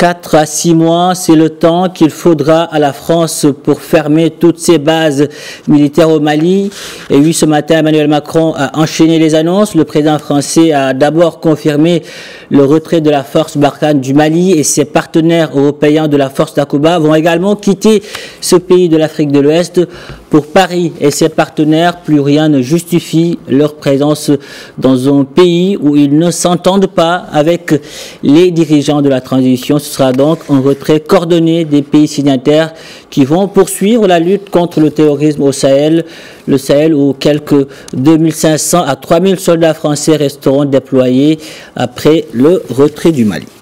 4 à 6 mois, c'est le temps qu'il faudra à la France pour fermer toutes ses bases militaires au Mali. Et oui, ce matin, Emmanuel Macron a enchaîné les annonces. Le président français a d'abord confirmé le retrait de la force Barkhane du Mali et ses partenaires européens de la force Takuba vont également quitter ce pays de l'Afrique de l'Ouest. Pour Paris et ses partenaires, plus rien ne justifie leur présence dans un pays où ils ne s'entendent pas avec les dirigeants de la transition. Ce sera donc un retrait coordonné des pays signataires qui vont poursuivre la lutte contre le terrorisme au Sahel. Le Sahel où quelques 2500 à 3000 soldats français resteront déployés après le retrait du Mali.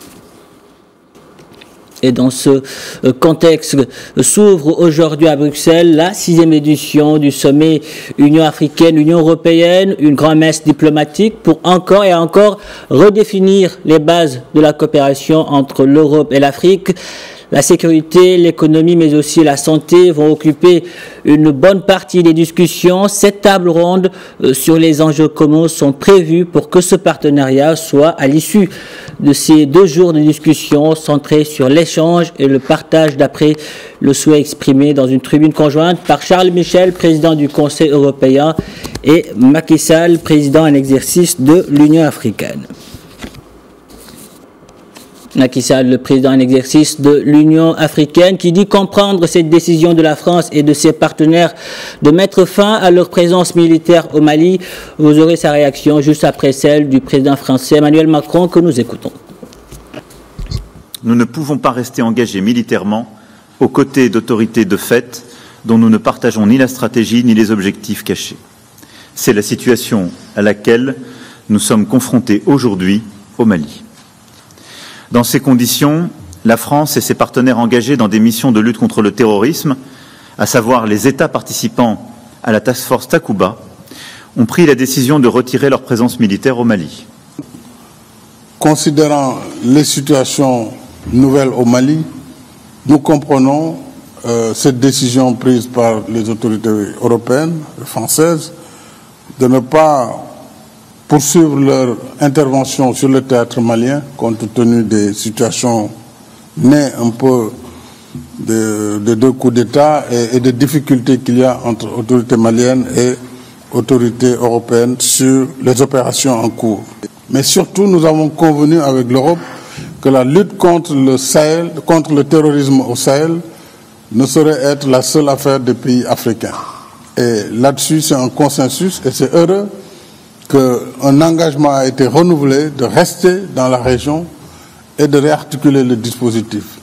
Et dans ce contexte s'ouvre aujourd'hui à Bruxelles la 6e édition du sommet Union africaine-Union européenne, une grand-messe diplomatique pour encore et encore redéfinir les bases de la coopération entre l'Europe et l'Afrique. La sécurité, l'économie, mais aussi la santé vont occuper une bonne partie des discussions. Cette table ronde sur les enjeux communs sont prévues pour que ce partenariat soit, à l'issue de ces 2 jours de discussion, centré sur l'échange et le partage d'après le souhait exprimé dans une tribune conjointe par Charles Michel, président du Conseil européen, et Macky Sall, président en exercice de l'Union africaine. Macky Sall, le président en exercice de l'Union africaine, qui dit comprendre cette décision de la France et de ses partenaires de mettre fin à leur présence militaire au Mali. Vous aurez sa réaction juste après celle du président français Emmanuel Macron que nous écoutons. Nous ne pouvons pas rester engagés militairement aux côtés d'autorités de fait dont nous ne partageons ni la stratégie ni les objectifs cachés. C'est la situation à laquelle nous sommes confrontés aujourd'hui au Mali. Dans ces conditions, la France et ses partenaires engagés dans des missions de lutte contre le terrorisme, à savoir les États participants à la task force Takuba, ont pris la décision de retirer leur présence militaire au Mali. Considérant les situations nouvelles au Mali, nous comprenons cette décision prise par les autorités européennes et françaises de ne pas poursuivre leur intervention sur le théâtre malien, compte tenu des situations nées un peu de 2 coups d'État et des difficultés qu'il y a entre autorités maliennes et autorités européennes sur les opérations en cours. Mais surtout, nous avons convenu avec l'Europe que la lutte contre le Sahel, contre le terrorisme au Sahel, ne saurait être la seule affaire des pays africains. Et là-dessus, c'est un consensus et c'est heureux qu'un engagement a été renouvelé de rester dans la région et de réarticuler le dispositif.